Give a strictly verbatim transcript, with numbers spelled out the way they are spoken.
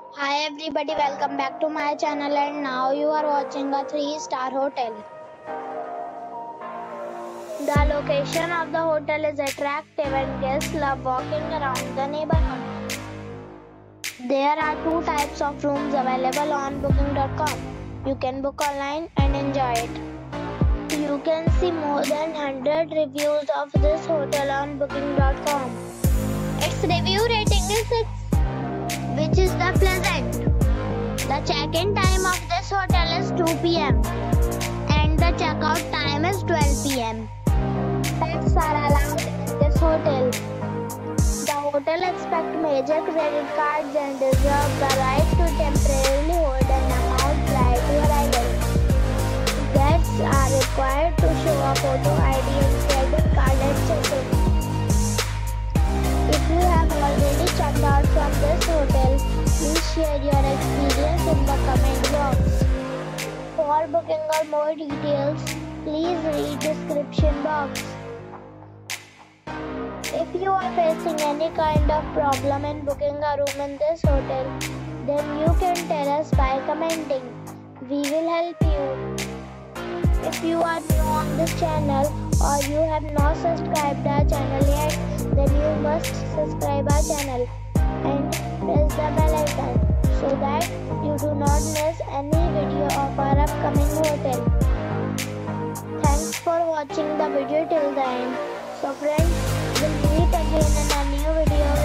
Hi everybody, welcome back to my channel and now you are watching a three star hotel. The location of the hotel is attractive and guests love walking around the neighborhood. There are two types of rooms available on booking dot com. You can book online and enjoy it. You can see more than one hundred reviews of this hotel on booking dot com. Its review rating is six, which is the pleasant. The check-in time of this hotel is two p m and the check-out time is twelve p m Pets are allowed in this hotel. The hotel accepts major credit cards and reserves the right to temporarily hold an amount prior to arrival. Guests are required to show a photo I D and credit card at check-in. If you have already checked out from this hotel, please share your experience in the comment box. For booking or more details, please read description box. If you are facing any kind of problem in booking a room in this hotel, then you can tell us by commenting. We will help you. If you are new on this channel or you have not subscribed our channel yet, then you must subscribe our channel and press the bell icon so that you do not miss any video of our upcoming hotel. Thanks for watching the video till the end. So friends, we'll meet again in a new video.